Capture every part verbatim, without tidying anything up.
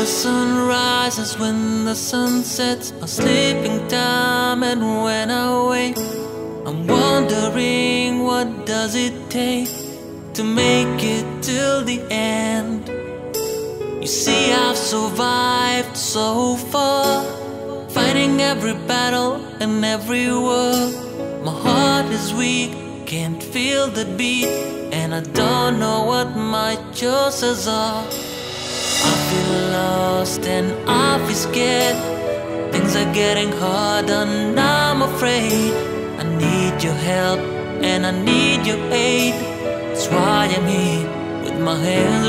sun rises, when the sun sets, my sleeping time, and when I wake, I'm wondering what does it take to make it till the end. You see, I've survived so far, fighting every battle and every war. My heart is weak, can't feel the beat, and I don't know what my choices are. I feel lost and I feel scared. Things are getting harder and I'm afraid. I need your help and I need your aid. That's why I'm here with my hands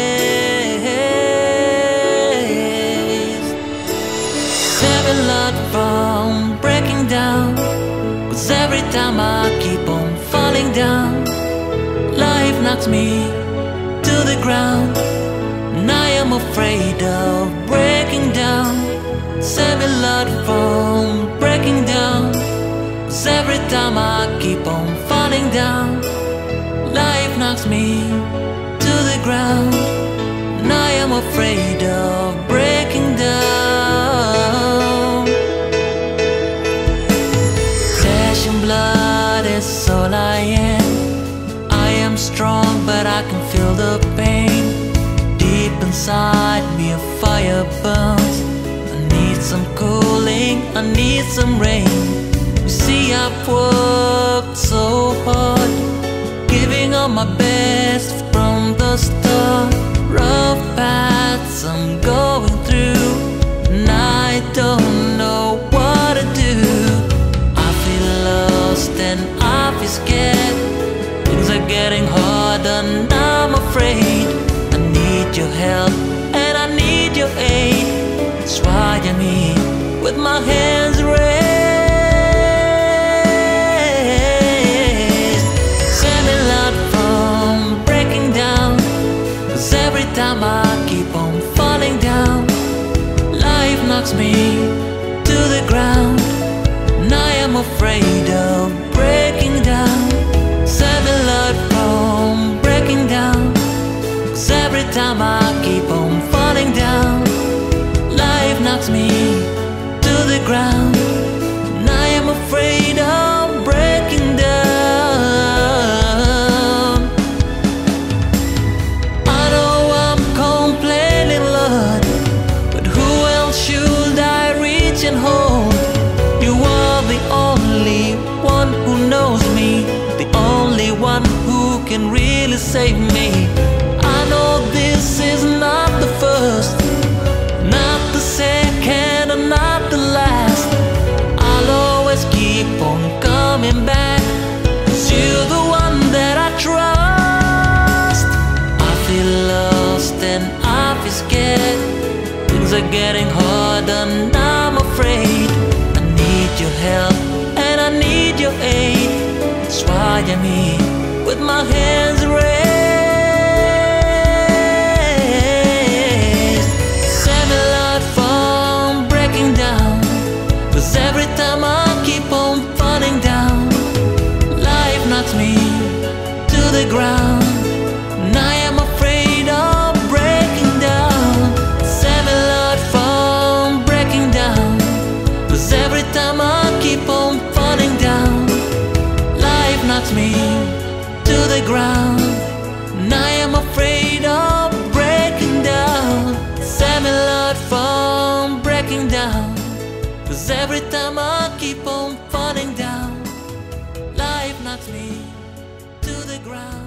raised. Save me, Lord, from breaking down, 'cause every time I keep on falling down, life knocks me to the ground, and I am afraid of breaking down. Save me, Lord, from breaking down, 'cause every time I keep on falling down, life knocks me to the ground, and I am afraid of breaking down. Flesh and blood is all I am. I am strong, but I can feel the pain. Deep inside me a fire burns. I need some cooling, I need some rain. You see, I've worked so hard, giving all my best from the start. Rough paths I'm going through, and I don't know what to do. I feel lost and I feel scared. Things are getting harder and I'm afraid. I need your help and I need your aid. That's why I'm here with my hands raised. Save me, Lord, from breaking down, 'cause every time I keep on falling down, life knocks me to the ground, and I am afraid of breaking down. Save me, Lord, from breaking down, 'cause every time I keep on falling down, life knocks me to the ground, and I am afraid of breaking down. I know I'm complaining, Lord, but who else should I reach and hold? You are the only one who knows me, the only one who can really save me. I know this is not the first, not the second, or not the last. I'll always keep on coming back, 'cause you're the one that I trust. I feel lost and I feel scared. Things are getting harder and I'm afraid. I need your help and I need your aid. That's why I'm here with my hands raised. Save me, Lord, from breaking down, 'cause every time I keep on falling down, life knocks me to the ground, and I am afraid of breaking down. Save me, Lord, from breaking down, 'cause every time I keep on falling down, life knocks me to the ground, and I am afraid of breaking down. Save me, Lord, from breaking down, 'cause every time I keep on falling down, life knocks me to the ground.